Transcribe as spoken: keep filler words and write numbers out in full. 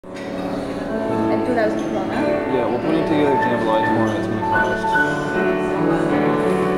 And two thousand krona? Yeah, we're putting together jambalaya tomorrow. It's gonna cost